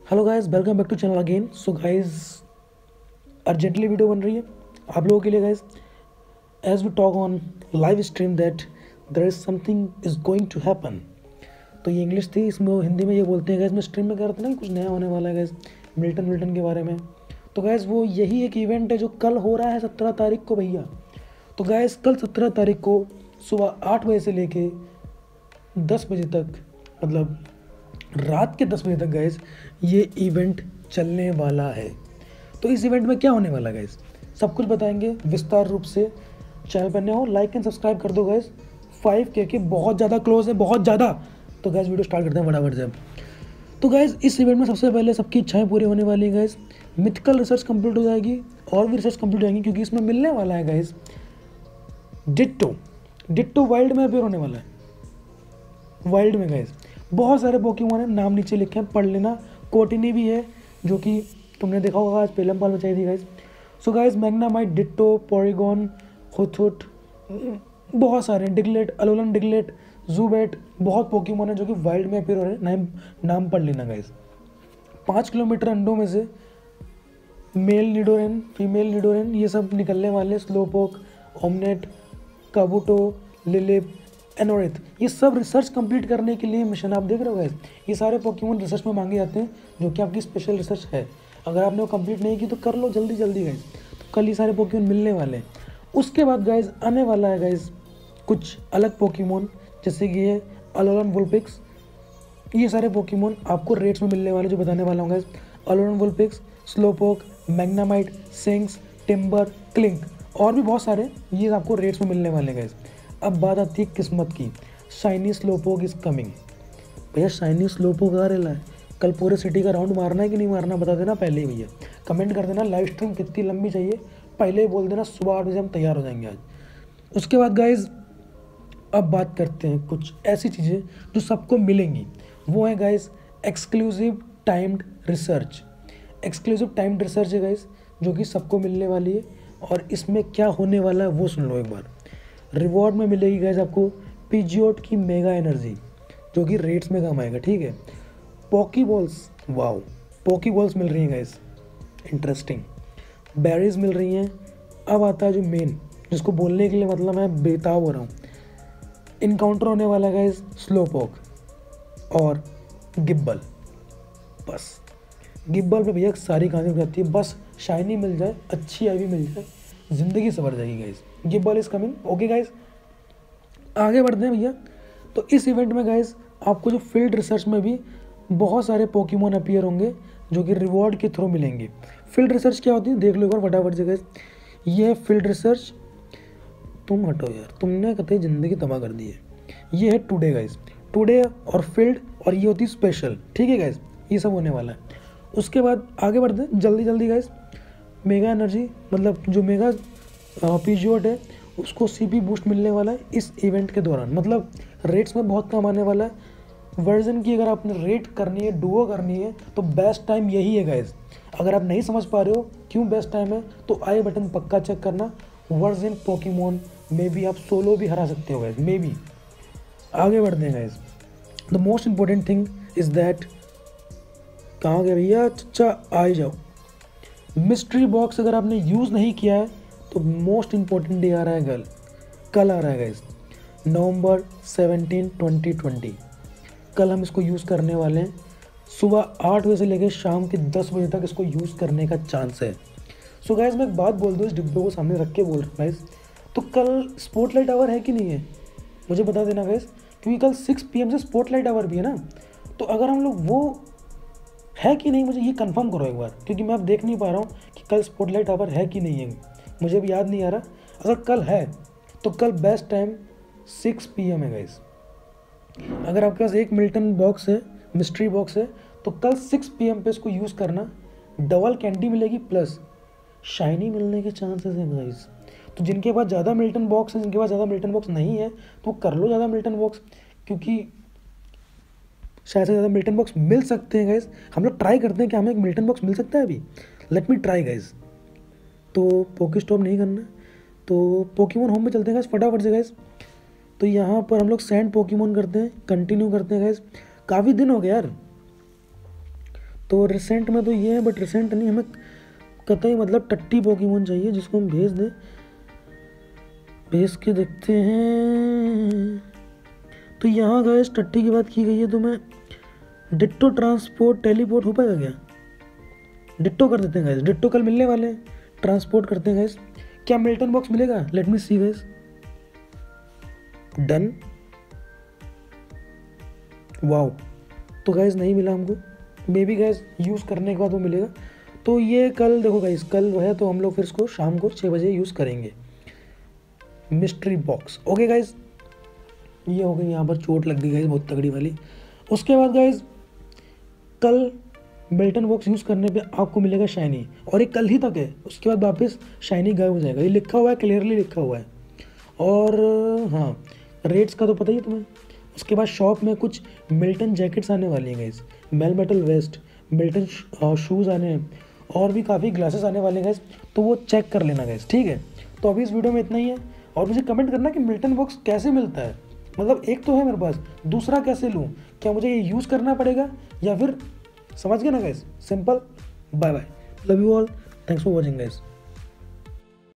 Hello guys, welcome back to channel again. So guys, urgently video बन रही है आप लोगों के लिए guys, as we talk on live stream that there is something is going to happen. तो ये इंग्लिश थी, इसमें हिंदी में ये बोलते हैं गाइस, मैं स्ट्रीम में कह रहा था ना कुछ नया होने वाला है गाइस, मिल्टन के बारे में। तो गाइस वो यही एक इवेंट है जो कल हो रहा है 17 तारीख को भैया। तो गाइस कल 17 तारीख को सुबह 8 बजे से लेके 10 बजे तक, मतलब रात के 10 बजे तक गाइस ये इवेंट चलने वाला है। तो इस इवेंट में क्या होने वाला है गाइस, सब कुछ बताएंगे विस्तार रूप से। चैनल पर नए हो लाइक एंड सब्सक्राइब कर दो गाइस। 5K के बहुत ज़्यादा क्लोज है, बहुत ज़्यादा। तो गाइस वीडियो स्टार्ट करते हैं फटाफट से। तो गाइस इस इवेंट में सबसे पहले सबकी इच्छाएं पूरी होने वाली है गाइस। मिथिकल रिसर्च कंप्लीट हो जाएगी और भी रिसर्च कंप्लीट हो जाएंगी, क्योंकि इसमें मिलने वाला है गाइस डिट्टो वाइल्ड में अपेयर होने वाला है। वाइल्ड में गाइस बहुत सारे पोकेमॉन है, नाम नीचे लिखे हैं, पढ़ लेना। कोटिनी भी है जो कि तुमने देखा होगा, आज पेलम पाल में चाहिए थी guys. So guys Magnemite, Ditto, Porygon, Hoothoot, बहुत सारे, डिगलेट, अलोलन डिगलेट, जूबेट, बहुत पोकेमॉन है जो कि वाइल्ड में अपेयर हो रहे हैं। नाम पढ़ लेना गाइस। 5 किलोमीटर अंडों में से मेल निडोरेन, फीमेल निडोरेन, ये सब निकलने वाले। स्लोपोक, ओमनेट, काबूटो, लिलिप, एनोरिथ, ये सब रिसर्च कंप्लीट करने के लिए मिशन आप देख रहे हो गाइस। ये सारे पोकेमॉन रिसर्च में मांगे जाते हैं, जो कि आपकी स्पेशल रिसर्च है। अगर आपने वो कंप्लीट नहीं की तो कर लो जल्दी जल्दी गाइस। तो कल ये सारे पोकेमॉन मिलने वाले हैं। उसके बाद गाइस आने वाला है गाइस कुछ अलग पोकेमॉन, जैसे कि ये अलोलन वुल्पिक्स। ये सारे पोकेमॉन आपको रेट्स में मिलने वाले, जो बताने वाला हूँ guys. Alolan Vulpix, Slowpoke, Magnemite, सिंक्स, टिम्बर, क्लिंक और भी बहुत सारे ये आपको रेट्स में मिलने वाले गाइस। अब बात आती है किस्मत की। Shiny Slowpoke is coming. भैया शाइनी स्लोपोक आ रहा है, कल पूरे सिटी का राउंड मारना है कि नहीं मारना बता देना पहले ही भैया। कमेंट कर देना लाइव स्ट्रीम कितनी लंबी चाहिए, पहले ही बोल देना, सुबह 8 बजे हम तैयार हो जाएंगे आज। उसके बाद गाइज अब बात करते हैं कुछ ऐसी चीज़ें जो सबको मिलेंगी। वो है guys exclusive timed research. Exclusive timed research है गाइज, जो कि सबको मिलने वाली है। और इसमें क्या होने वाला है वो सुन लो एक बार। रिवॉर्ड में मिलेगी गाइज आपको पीजियोट की मेगा एनर्जी, जो कि रेट्स में काम आएगा, ठीक है। पॉकीबॉल्स, वाओ, पॉकीबॉल्स मिल रही हैं गाइज, इंटरेस्टिंग। बेरीज मिल रही हैं। अब आता है जो मेन, जिसको बोलने के लिए मतलब मैं बेताब हो रहा हूँ। इनकाउंटर होने वाला है गाइज स्लोपोक और गिब्बल। बस गिब्बल पे भैया सारी कहानी जाती है, बस शाइनी मिल जाए, अच्छी आईवी मिल जाए, ज़िंदगी संवर जाएगी guys. Gible is coming, okay guys. आगे बढ़ते हैं भैया। तो इस इवेंट में गाइज आपको जो फील्ड रिसर्च में भी बहुत सारे पोकेमॉन अपीयर होंगे, जो कि रिवॉर्ड के थ्रू मिलेंगे। फील्ड रिसर्च क्या होती है देख लो एक बार फटाफट से गाइज। ये है फील्ड रिसर्च। तुम हटो यार, तुमने कतई ज़िंदगी तबाह कर दी है। ये है टुडे गाइज, टुडे और फील्ड, और ये होती है स्पेशल, ठीक है गाइज। ये सब होने वाला है। उसके बाद आगे बढ़ते हैं जल्दी जल्दी गाइज। मेगा एनर्जी, मतलब जो मेगा पीजियोट है उसको सीपी बूस्ट मिलने वाला है इस इवेंट के दौरान, मतलब रेट्स में बहुत कम आने वाला है। वर्जन की अगर आपने रेट करनी है, डुओ करनी है, तो बेस्ट टाइम यही है गाइज। अगर आप नहीं समझ पा रहे हो क्यों बेस्ट टाइम है, तो आई बटन पक्का चेक करना। वर्जन पोकेमॉन में भी आप सोलो भी हरा सकते हो गाइज, मे बी। आगे बढ़ते हैं guys. The most important thing is that, कहाँ गए भैया, अच्छा आ ही जाओ। मिस्ट्री बॉक्स अगर आपने यूज़ नहीं किया है तो मोस्ट इंपॉर्टेंट डे आ रहा है कल आ रहा है गाइस, नवंबर 17, 2020। कल हम इसको यूज़ करने वाले हैं। सुबह 8 बजे से लेकर शाम के 10 बजे तक इसको यूज़ करने का चांस है। सो गाइस मैं एक बात बोल दूँ, इस डिब्बे को सामने रख के बोल रहा हूँ गाइस, तो कल स्पॉटलाइट आवर है कि नहीं है मुझे बता देना गाइस, क्योंकि कल 6 PM से स्पॉटलाइट आवर भी है ना। तो अगर हम लोग वो है कि नहीं मुझे ये कंफर्म करो एक बार, क्योंकि मैं अब देख नहीं पा रहा हूँ कि कल स्पॉटलाइट आवर है कि नहीं है, मुझे भी याद नहीं आ रहा। अगर कल है तो कल बेस्ट टाइम 6 PM है गाइस। अगर आपके पास एक मिल्टन बॉक्स है, मिस्ट्री बॉक्स है, तो कल 6 PM पे इसको यूज़ करना। डबल कैंडी मिलेगी प्लस शाइनी मिलने के चांसेस हैं गाइस। तो जिनके पास ज़्यादा मिल्टन बॉक्स है, जिनके पास ज़्यादा मिल्टन बॉक्स नहीं है, तो कर लो ज़्यादा मिल्टन बॉक्स, क्योंकि शायद से ज़्यादा मिल्टन बॉक्स मिल सकते हैं गाइस। हम लोग ट्राई करते हैं कि हमें एक मिल्टन बॉक्स मिल सकता है अभी। Let me try guys. तो पोके स्टॉप नहीं करना, तो पोकेमॉन होम में चलते हैं गाइस फटाफट से गाइस। तो यहाँ पर हम लोग सैंड पोकेमॉन करते हैं, कंटिन्यू करते हैं गाइस। काफ़ी दिन हो गया यार, तो रिसेंट में तो ये है, बट रिसेंट नहीं, हमें कतई मतलब टट्टी पोकेमोन चाहिए जिसको हम भेज दें। भेज के देखते हैं। तो यहाँ गाइस टट्टी की बात की गई है, तो मैं डिट्टो ट्रांसपोर्ट टेलीपोर्ट हो पाएगा क्या? डिट्टो कर देते हैं गाइस, डिट्टो कल मिलने वाले हैं, ट्रांसपोर्ट करते हैं गाइस। क्या मिल्टन बॉक्स मिलेगा? Let me see guys. Done. Wow, तो गाइस नहीं मिला हमको, मे बी गाइस यूज़ करने के बाद वो मिलेगा। तो ये कल देखो गाइस, कल है तो हम लोग फिर इसको शाम को 6 बजे यूज़ करेंगे, मिस्ट्री बॉक्स। ओके गाइस, ये हो गई यहाँ पर चोट लग गई गाइस बहुत तगड़ी वाली। उसके बाद गाइस कल मिल्टन बॉक्स यूज़ करने पे आपको मिलेगा शाइनी, और ये कल ही तक है, उसके बाद वापस शाइनी गायब हो जाएगा। ये लिखा हुआ है, क्लियरली लिखा हुआ है। और हाँ, रेट्स का तो पता ही है तुम्हें। उसके बाद शॉप में कुछ मिल्टन जैकेट्स आने वाली हैं guys, Melmetal vest, Meltan shoes आने हैं, और भी काफ़ी ग्लासेस आने वाले हैं गाइस, तो वो चेक कर लेना गाइस, ठीक है। तो अभी इस वीडियो में इतना ही है, और मुझे कमेंट करना कि मिल्टन बॉक्स कैसे मिलता है, मतलब एक तो है मेरे पास, दूसरा कैसे लूँ, क्या मुझे ये यूज़ करना पड़ेगा या फिर, समझ गए ना guys, simple. Bye bye, love you all, thanks for watching guys.